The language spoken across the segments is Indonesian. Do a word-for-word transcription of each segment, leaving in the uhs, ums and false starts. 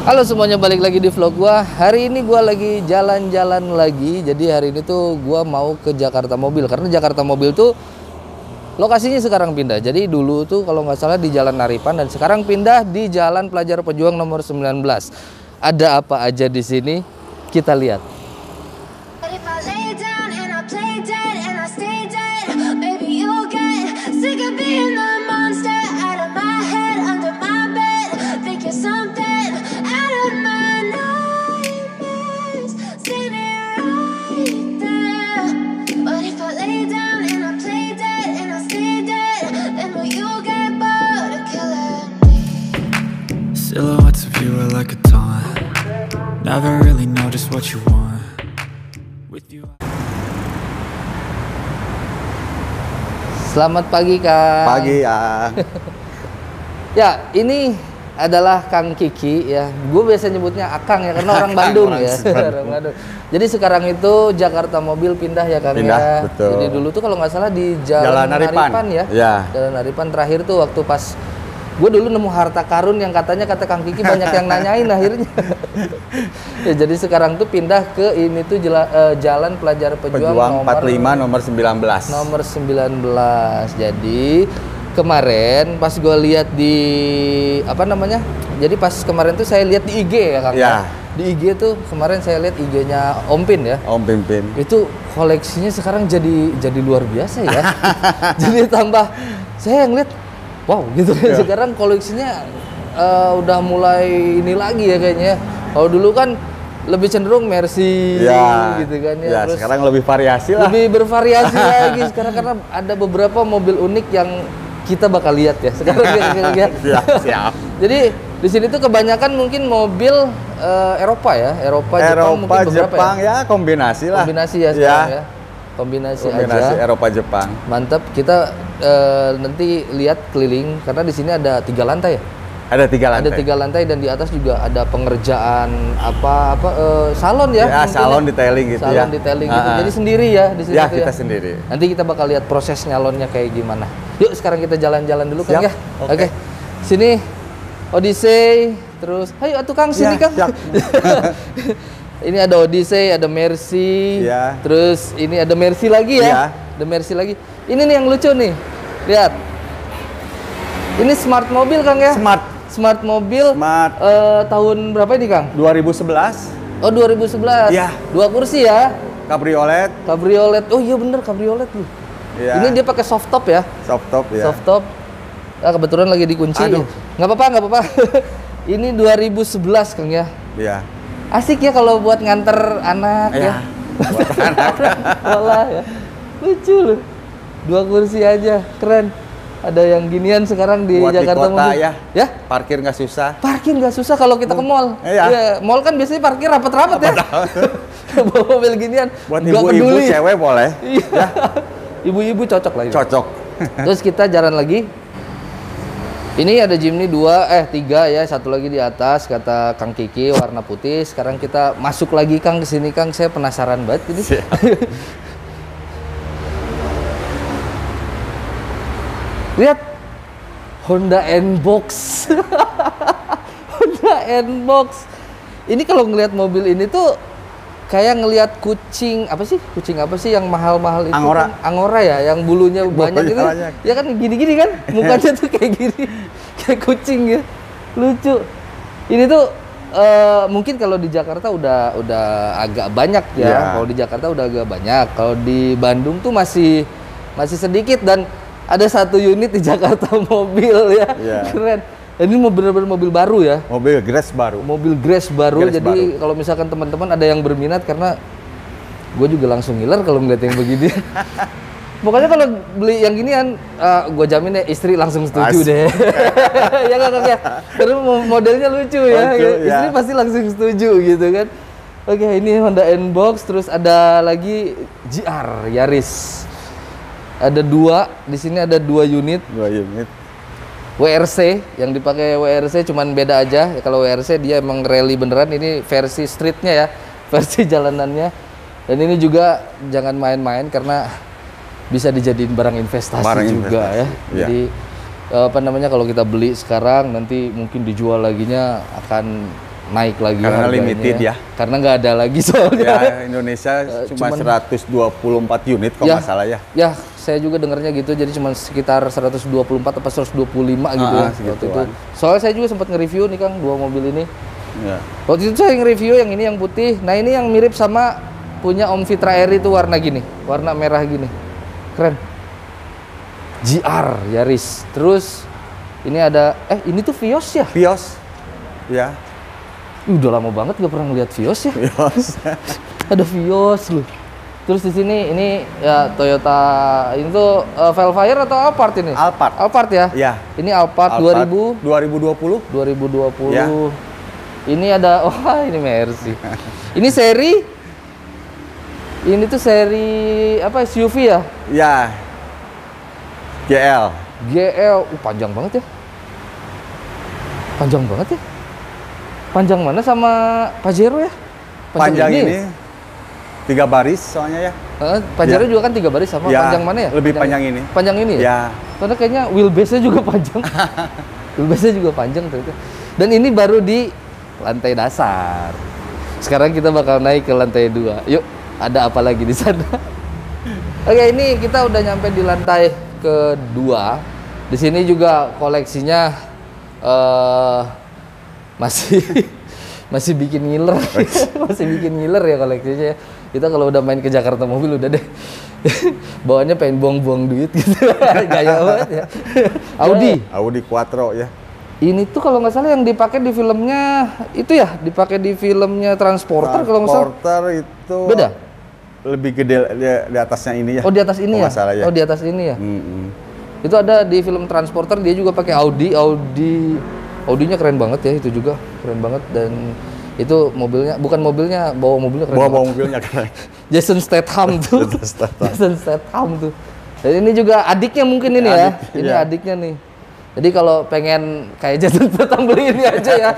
Halo semuanya, balik lagi di vlog gua. Hari ini gua lagi jalan-jalan lagi. Jadi hari ini tuh gua mau ke Jakarta Mobil, karena Jakarta Mobil tuh lokasinya sekarang pindah. Jadi dulu tuh kalau nggak salah di Jalan Naripan, dan sekarang pindah di Jalan Pelajar Pejuang nomor sembilan belas. Ada apa aja di sini? Kita lihat. Silhouettes of you are like a taunt. Never really know just what you want. With you. Selamat pagi, Kang. Pagi ya. Ya, ini adalah Kang Kiki ya. Gue biasa nyebutnya Akang ya, karena orang Bandung ya. Orang Bandung. Jadi sekarang itu Jakarta Mobil pindah ya, Kang. Pindah, ya. betul. Jadi dulu tuh kalau nggak salah di Jalan, Jalan Naripan. Naripan ya. Ya. Jalan Naripan terakhir tuh waktu pas gue dulu nemu harta karun yang katanya kata Kang Kiki banyak yang nanyain akhirnya. Ya, jadi sekarang tuh pindah ke ini tuh jela, uh, Jalan Pelajar Pejuang, Pejuang nomor, empat puluh lima nomor sembilan belas. Nomor sembilan belas. Jadi kemarin pas gue lihat di apa namanya? Jadi pas kemarin tuh saya lihat di I G ya, Kang. Ya. Di I G tuh kemarin saya lihat I G-nya Om Pin ya. Om Pimpin. Itu koleksinya sekarang jadi jadi luar biasa ya. Jadi tambah saya ngeliat wow gitu kan. Ya. Sekarang koleksinya uh, udah mulai ini lagi ya kayaknya. Kalau dulu kan lebih cenderung Mercy ya, gitu kan ya. Ya, terus sekarang lebih variasi lah. Lebih bervariasi lagi sekarang karena ada beberapa mobil unik yang kita bakal lihat ya sekarang. Ya, siap, siap. Jadi di sini tuh kebanyakan mungkin mobil uh, Eropa ya, Eropa, Eropa Jepang mungkin beberapa Jepang ya? ya kombinasi lah. Kombinasi ya sekarang ya. ya. Kombinasi, kombinasi aja. Eropa Jepang. Mantap. Kita uh, nanti lihat keliling karena di sini ada tiga lantai ya. Ada tiga lantai. Ada tiga lantai dan di atas juga ada pengerjaan apa apa uh, salon ya. Ya salon detailing gitu salon ya. Salon detailing gitu. Uh-huh. Jadi sendiri ya di sini ya, tuh kita ya. sendiri. Nanti kita bakal lihat proses nyalonnya kayak gimana. Yuk sekarang kita jalan-jalan dulu, Kang ya. Oke. Okay. Okay. Sini Odyssey, terus ayo atuh Kang sini ya, Kang. Ini ada Odyssey, ada Mercy, ya. Terus ini ada Mercy lagi ya. ya. Ada Mercy lagi. Ini nih yang lucu nih. Lihat. Ini smart mobil, Kang ya. Smart. Smart mobil. Smart. Uh, tahun berapa ini, Kang? dua ribu sebelas. Oh, dua ribu sebelas. Ya. Dua kursi ya. Cabriolet. Cabriolet. Oh iya bener, cabriolet tuh. Ya. Ini dia pakai soft top ya. Soft top ya. Soft top. Ah, kebetulan lagi dikunci. Aduh. Nggak apa-apa, nggak apa-apa. Ini dua ribu sebelas, Kang ya. Iya. Asik ya kalau buat nganter anak ya. ya. Buat anak. Sekolah ya. Lucu loh. Dua kursi aja, keren. Ada yang ginian sekarang di buat Jakarta di kota Mobil. ya. Ya? Parkir nggak susah. Parkir nggak susah kalau kita ke mall. Iya. Ya, mall kan biasanya parkir rapat-rapat ya. Bawa mobil ginian. Buat ibu-ibu cewek boleh. Iya. Ya. Ibu-ibu cocok lah. Cocok. Terus kita jalan lagi. Ini ada Jimny dua, eh tiga ya, satu lagi di atas kata Kang Kiki warna putih. Sekarang kita masuk lagi Kang ke sini Kang, saya penasaran banget ini. Lihat Honda N-Box. Honda N-Box. Ini kalau ngelihat mobil ini tuh kayak ngelihat kucing apa sih? Kucing apa sih yang mahal-mahal itu? Angora. Kan? Angora ya, yang bulunya banyak Bulunya gitu. banyak. Ya kan gini-gini kan? Mukanya tuh kayak gini. Kayak kucing ya. Lucu. Ini tuh uh, mungkin kalau di Jakarta udah udah agak banyak ya. Yeah. Kalau di Jakarta udah agak banyak. Kalau di Bandung tuh masih masih sedikit, dan ada satu unit di Jakarta Mobil ya. Yeah. Keren. Ini mau benar-benar mobil baru ya. Mobil Grace baru. Mobil Grace baru. Grace jadi baru. kalau misalkan teman-teman ada yang berminat, karena gue juga langsung ngiler kalau melihat yang begini. Pokoknya kalau beli yang ginian, uh, gue jamin ya istri langsung setuju As. deh. Ya kan ya. Karena modelnya lucu ya. Lucu, istri ya. Pasti langsung setuju gitu kan. Oke, ini Honda N-Box, terus ada lagi G R Yaris. Ada dua, di sini ada dua unit. Dua unit. W R C yang dipakai W R C cuman beda aja. Ya, kalau W R C dia emang rally beneran, ini versi streetnya ya, versi jalanannya. Dan ini juga jangan main-main karena bisa dijadiin barang investasi barang juga investasi. ya. ya. Jadi apa namanya, kalau kita beli sekarang nanti mungkin dijual laginya akan naik lagi Karena harganya. limited ya. Karena nggak ada lagi soalnya. Ya, Indonesia cuma cuman- seratus dua puluh empat unit kalau Ya. nggak salah ya. Ya, saya juga dengarnya gitu. Jadi cuma sekitar seratus dua puluh empat atau seratus dua puluh lima gitu Ah, ya. Waktu itu. segituan. Soalnya saya juga sempat nge-review nih Kang dua mobil ini. Ya. Waktu itu saya nge-review yang ini yang putih. Nah, ini yang mirip sama punya Om Fitra Eri itu warna gini, warna merah gini. Keren. G R Yaris. Terus ini ada eh ini tuh Vios ya? Vios. Ya. Ih, udah lama banget gak pernah ngeliat Vios ya. Vios. Ada Vios loh. Terus di sini ini ya Toyota ini tuh uh, Velfire atau Alphard ini? Alphard. Alphard ya? Ya. Ini Alphard, Alphard dua ribu dua ribu dua puluh. dua ribu dua puluh. Ya. Ini ada wah ini Mercy. Ini seri ini tuh seri apa S U V ya? Ya. G L. G L. Uh, panjang banget ya. Panjang banget ya. Panjang mana sama Pajero ya? Panjang ini tiga baris soalnya ya. Eh, Pajero Ya. juga kan tiga baris sama Ya, panjang mana ya? lebih panjang ini. Panjang ini ya? Ya. Karena kayaknya wheelbase-nya juga panjang. Wheelbase-nya juga panjang ternyata. Dan ini baru di lantai dasar. Sekarang kita bakal naik ke lantai dua. Yuk, ada apa lagi di sana? Oke, ini kita udah nyampe di lantai kedua. Di sini juga koleksinya eh masih masih bikin ngiler. Masih bikin ngiler ya koleksinya ya. Kita kalau udah main ke Jakarta mobil udah deh. Bawaannya pengen buang-buang duit gitu. Gaya banget ya. Audi. Audi Quattro ya. Ini tuh kalau nggak salah yang dipakai di filmnya itu ya, dipakai di filmnya Transporter kalau nggak salah. Transporter itu Beda? lebih gede di, di atasnya ini ya. Oh di atas ini Kalau ya? nggak salah ya. Oh di atas ini ya? Mm-mm. Itu ada di film Transporter, dia juga pakai Audi, Audi, Audinya keren banget ya itu juga, keren banget dan itu mobilnya, bukan mobilnya, bawa mobilnya keren Bawa banget. bawa mobilnya keren. Jason Statham tuh. Jason Statham. Jason Statham tuh. Dan ini juga adiknya mungkin ini ya. Adik, Ini iya. adiknya nih. Jadi kalau pengen kayak Jason Statham beli ini aja ya.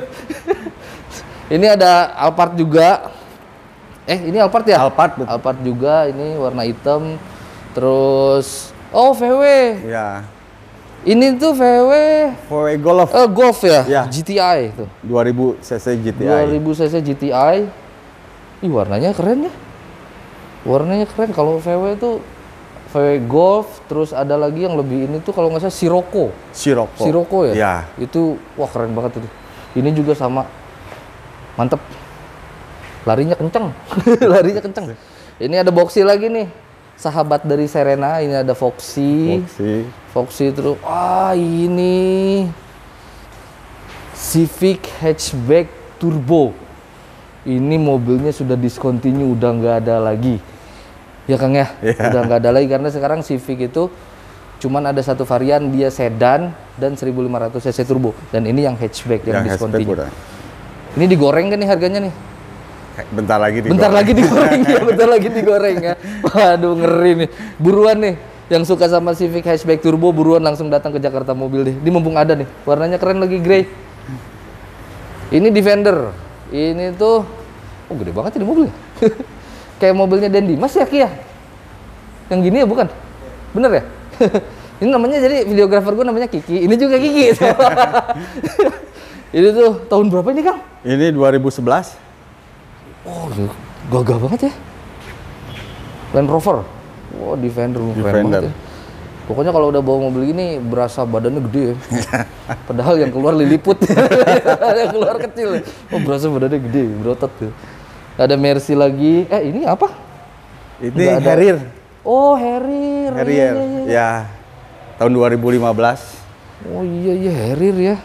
Ini ada Alphard juga. Eh, ini Alphard ya? Alphard, betul. Alphard juga ini warna hitam. Terus oh, V W. Ya. Ini tuh V W V W Golf eh, Golf ya? Ya. G T I tuh. dua ribu cc G T I. dua ribu cc G T I. Ih, warnanya keren ya. Warnanya keren. Kalau V W itu V W Golf, terus ada lagi yang lebih ini tuh kalau nggak salah Sirocco. Sirocco. Sirocco ya? Ya. Itu wah keren banget itu. Ini juga sama. Mantep. Larinya kenceng. Larinya kenceng. Ini ada Boxy lagi nih. Sahabat dari Serena, ini ada Foxy. Foxy. Foxy terus. Wah, ini Civic hatchback turbo. Ini mobilnya sudah discontinue, udah nggak ada lagi. Ya Kang ya, Yeah. udah nggak ada lagi karena sekarang Civic itu cuman ada satu varian, dia sedan dan seribu lima ratus cc turbo. Dan ini yang hatchback yang, Yang hatchback discontinue. udah. Ini digoreng kan nih harganya nih? Bentar lagi digoreng. Bentar lagi digoreng ya, bentar lagi digoreng ya. Waduh ngeri nih. Buruan nih, yang suka sama Civic hatchback turbo buruan langsung datang ke Jakarta Mobil deh. Ini mumpung ada nih, warnanya keren lagi grey. Ini Defender. Ini tuh, oh gede banget ini mobilnya. Kayak mobilnya Dan Dimas ya Kia? Yang gini ya bukan? Bener ya? Ini namanya jadi videografer gue namanya Kiki. Ini juga Kiki. Ini tuh tahun berapa ini Kang? Ini dua ribu sebelas. Oh, gagah banget ya. Land Rover. Oh, Defender, keren Defender. banget ya. Pokoknya kalau udah bawa mobil gini berasa badannya gede ya. Padahal yang keluar liliput. Yang keluar kecil. Oh, berasa badannya gede, berotot tuh. Ada Mercy lagi. Eh, ini apa? Ini Nggak ada. Harrier. Oh, Harrier. Harrier. Iya, iya, iya. Ya. Tahun dua ribu lima belas. Oh iya iya Harrier ya.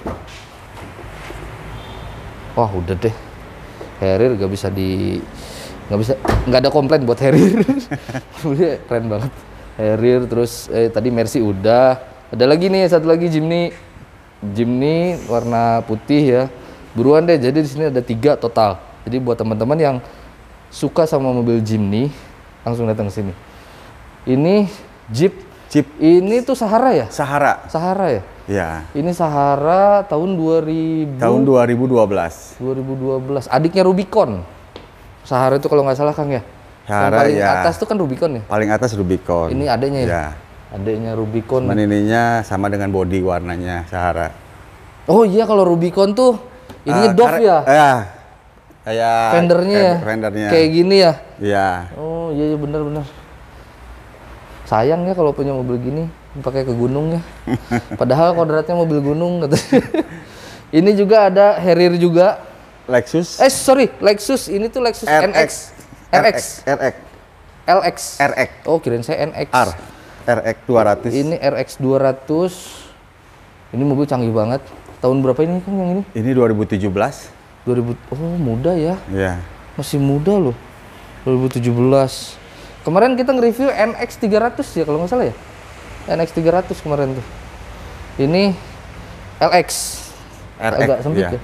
Wah udah deh. Harrier gak bisa di nggak bisa nggak ada komplain buat Harrier. Dia keren banget. Harrier terus eh tadi Mercy udah. Ada lagi nih satu lagi Jimny. Jimny warna putih ya. Buruan deh. Jadi di sini ada tiga total. Jadi buat teman-teman yang suka sama mobil Jimny langsung datang ke sini. Ini Jeep. Jeep Ini tuh Sahara ya? Sahara. Sahara ya? Ya. Ini Sahara tahun dua ribu. Tahun dua ribu dua belas. dua ribu dua belas. Adiknya Rubicon. Sahara itu kalau nggak salah Kang ya? Sahara, yang paling ya. atas tuh kan Rubicon ya? Paling atas Rubicon. Ini adiknya ya? Ya. Adiknya Rubicon. Cuman ininya sama dengan body warnanya Sahara. Oh iya kalau Rubicon tuh Ininya Ah, Dove kare- ya? Ya. Kayak Fendernya ya? kayak Fendernya. Kayak gini ya? Iya. Oh iya, iya bener-bener. Sayang ya kalau punya mobil gini pakai ke gunung ya. Padahal kodratnya mobil gunung gitu. Ini juga ada Harrier juga. Lexus Eh sorry, Lexus. Ini tuh Lexus R N X. X. R X. R X. L X. R X. Oh kirain saya N X. R. R X dua ratus. Ini R X dua ratus. Ini mobil canggih banget. Tahun berapa ini kan yang ini? Ini dua ribu tujuh belas. dua ribu. Oh muda ya. Iya. Masih muda loh. dua ribu tujuh belas. Kemarin kita nge-review N X tiga ratus ya kalau nggak salah ya. N X tiga ratus kemarin tuh. Ini L X. R X. Agak sempit iya. ya.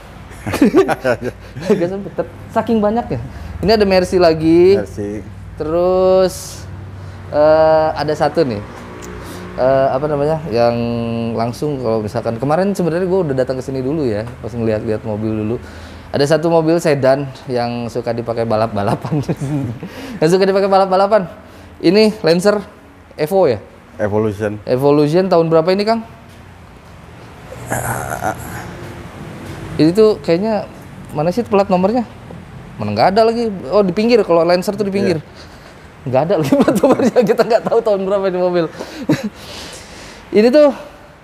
Agak sempit. Ter- Saking banyaknya. Ini ada Mercy lagi. Versi Terus eh, ada satu nih. Eh, apa namanya? Yang langsung kalau misalkan kemarin sebenarnya gue udah datang ke sini dulu ya, pas ngeliat-liat mobil dulu. Ada satu mobil sedan yang suka dipakai balap-balapan. Yang suka dipakai balap-balapan. Ini Lancer Evo ya? Evolution. Evolution tahun berapa ini, Kang? Ini tuh kayaknya mana sih plat nomornya? Mana nggak ada lagi. Oh, di pinggir. Kalau Lancer tuh di pinggir. Nggak ada lagi plat nomornya. Kita nggak tahu tahun berapa ini mobil. Ini tuh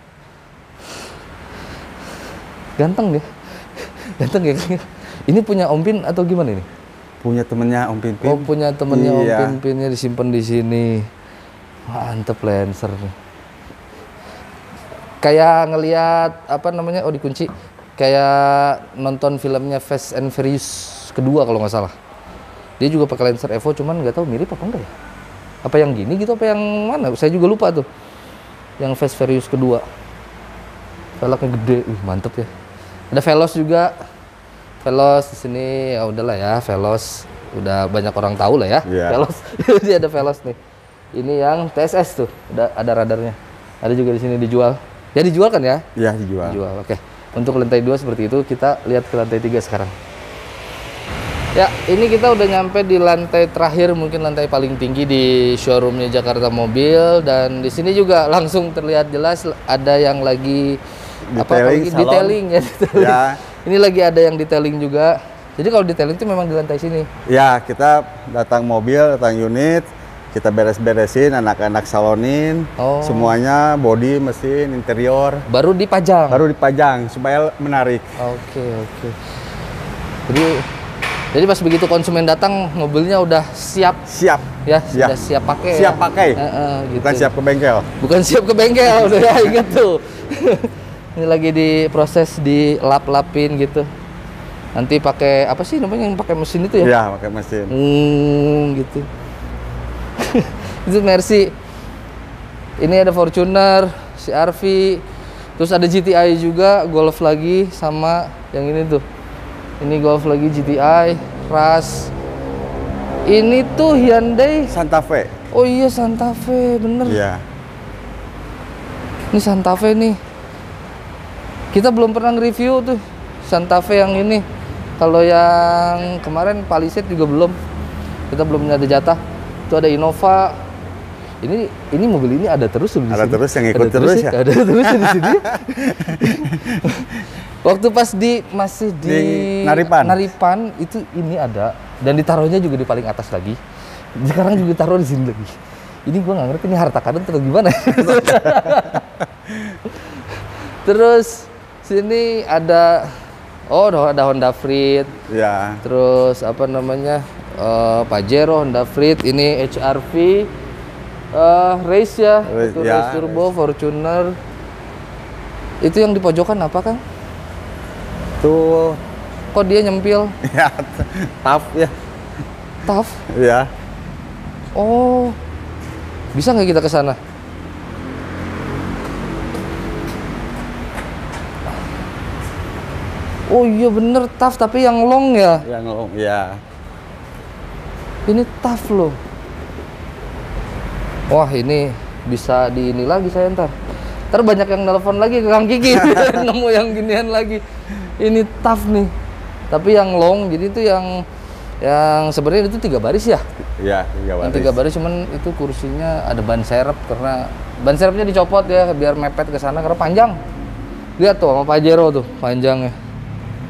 ganteng deh. Ganteng ya. Ini punya Om Pin atau gimana ini? Punya temennya Om Pinpin. Oh, punya temennya Om Iya. Pin-Pinnya disimpan di sini. Mantep Lancer. Kayak ngelihat apa namanya? Oh, dikunci. Kayak nonton filmnya Fast and Furious kedua kalau nggak salah. Dia juga pakai Lancer Evo, cuman nggak tahu mirip apa enggak ya? Apa yang gini gitu, apa yang mana? Saya juga lupa tuh. Yang Fast Furious kedua. Velgnya gede, wih mantep ya. Ada Veloz juga. Veloz di sini ya udahlah ya, Veloz udah banyak orang tahu lah ya. Iya. Veloz. Dia ada Veloz nih. Ini yang T S S tuh, udah ada radarnya. Ada juga di sini dijual. Ya dijual kan ya? Iya, dijual. Dijual. Oke. Untuk lantai dua seperti itu, kita lihat ke lantai tiga sekarang. Ya, ini kita udah nyampe di lantai terakhir, mungkin lantai paling tinggi di showroomnya Jakarta Mobil, dan di sini juga langsung terlihat jelas ada yang lagi apa Detailing, lagi salon. detailing ya, detailing. Ya. Ini lagi ada yang detailing juga. Jadi kalau detailing itu memang di lantai sini. Ya, kita datang mobil, datang unit, kita beres-beresin, anak-anak salonin, Oh. semuanya, body, mesin, interior, Baru dipajang. baru dipajang supaya menarik. Oke, oke. Jadi jadi pas begitu konsumen datang, mobilnya udah siap Siap. ya, Ya. sudah siap pakai. Siap ya. pakai. Eh, eh, gitu. Bukan siap ke bengkel. Bukan siap ke bengkel, udah ya, inget tuh. Ini lagi diproses, dilap-lapin gitu. Nanti pakai apa sih namanya yang pakai mesin itu ya? Iya, pakai mesin. Hmm, gitu. Itu Mercy. Ini ada Fortuner, C R V, terus ada G T I juga, Golf lagi sama yang ini tuh. Ini Golf lagi G T I, Rush. Ini tuh Hyundai. Santa Fe. Oh iya Santa Fe, bener. Iya. Ini Santa Fe nih. Kita belum pernah nge-review tuh Santa Fe yang ini. Kalau yang kemarin Palisade juga belum. Kita belum ada jatah. Itu ada Innova. Ini ini mobil ini ada terus di Ada sini. terus yang ikut Ada terus ya? Ada terus di sini. Waktu pas di masih di, Di Naripan. Naripan itu ini ada dan ditaruhnya juga di paling atas lagi. Sekarang juga taruh di sini lagi. Ini gua nggak ngerti ini harta karun atau gimana. Terus sini ada oh ada Honda Freed. Iya. Terus apa namanya? eh, Pajero, Honda Freed, ini H R V, eh, Race ya, Race, itu ya, Race Turbo, Fortuner. Itu yang di pojokan apa Kang? Tuh, Kok dia nyempil? ya, tough ya. Tough? Iya. Oh, bisa nggak kita ke sana? Oh iya bener tough, tapi yang long ya. Yang long, ya. Ini tough loh. Wah ini bisa di ini lagi saya ntar. Ntar banyak yang nelpon lagi ke Kang Kiki. Nemu yang ginian lagi. Ini tough nih. Tapi yang long, jadi itu yang yang sebenarnya itu tiga baris ya. Iya, tiga Yang baris. tiga baris cuman itu kursinya ada ban serep karena ban serepnya dicopot ya biar mepet ke sana karena panjang. Lihat tuh sama Pajero tuh panjangnya.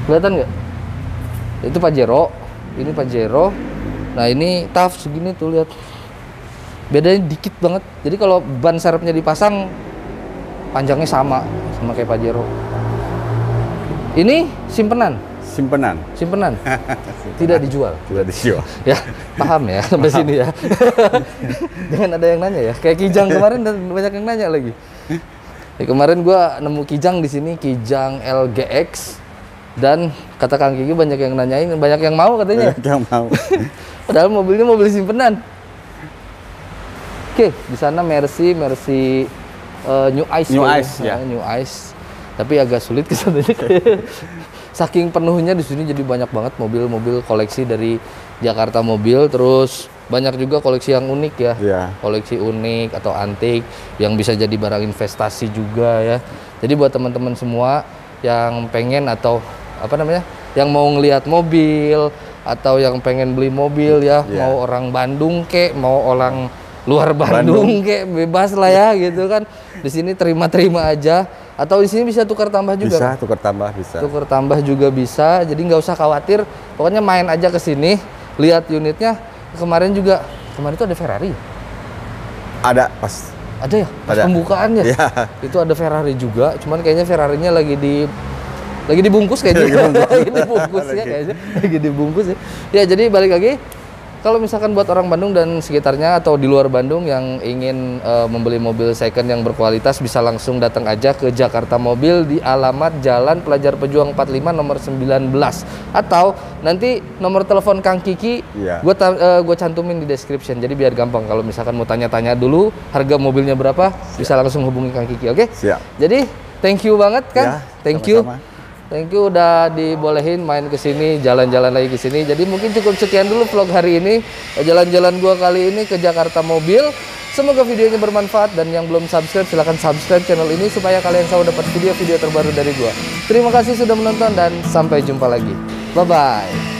Kelihatan nggak? Itu Pajero, ini Pajero. Nah ini T A F segini tuh lihat. Bedanya dikit banget. Jadi kalau ban serepnya dipasang panjangnya sama sama kayak Pajero. Ini simpenan. Simpenan. Simpenan. Tidak dijual. Tidak dijual. Ya, paham ya sampai sini ya. Jangan ada yang nanya ya. Kayak Kijang kemarin dan banyak yang nanya lagi. Ya, kemarin gua nemu Kijang di sini, Kijang L G X, dan kata Kang Kiki banyak yang nanyain, banyak yang mau katanya. Banyak yang mau. Padahal mobilnya mobil simpenan. Oke, di sana Mercy, Mercy uh, New Ice. New kayaknya. Ice, ya. Uh, New Ice. Tapi agak sulit kesannya. Saking penuhnya di sini jadi banyak banget mobil-mobil koleksi dari Jakarta Mobil, terus banyak juga koleksi yang unik ya. Iya. Koleksi unik atau antik yang bisa jadi barang investasi juga ya. Jadi buat teman-teman semua yang pengen atau apa namanya? Yang mau ngelihat mobil atau yang pengen beli mobil ya, Iya. mau orang Bandung kek, mau orang luar Bandung, kek, bebas lah ya gitu kan. Di sini terima-terima aja. Atau di sini bisa tukar tambah juga. Bisa kan? tukar tambah bisa. Tukar tambah juga bisa. Jadi nggak usah khawatir. Pokoknya main aja ke sini, lihat unitnya. Kemarin juga, kemarin itu ada Ferrari. Ada pas. Ada ya? Pas Ada. pembukaannya. Iya. Itu ada Ferrari juga. Cuman kayaknya Ferrarinya lagi di lagi dibungkus kayaknya. Lagi dibungkus. lagi dibungkus ya Lagi. kayaknya. Lagi dibungkus ya. Ya jadi balik lagi. Kalau misalkan buat orang Bandung dan sekitarnya atau di luar Bandung yang ingin uh, membeli mobil second yang berkualitas, bisa langsung datang aja ke Jakarta Mobil di alamat Jalan Pelajar Pejuang empat puluh lima nomor sembilan belas, atau nanti nomor telepon Kang Kiki Iya. gue uh, gue cantumin di description, jadi biar gampang kalau misalkan mau tanya-tanya dulu harga mobilnya berapa. Siap. Bisa langsung hubungi Kang Kiki, oke? Okay? Siap. Jadi thank you banget Ya, kan, thank sama-sama. you. Thank you udah dibolehin main ke sini, jalan-jalan lagi ke sini. Jadi mungkin cukup sekian dulu vlog hari ini. Jalan-jalan gua kali ini ke Jakarta Mobil. Semoga videonya bermanfaat, dan yang belum subscribe silahkan subscribe channel ini supaya kalian selalu dapat video-video terbaru dari gua. Terima kasih sudah menonton dan sampai jumpa lagi. Bye bye.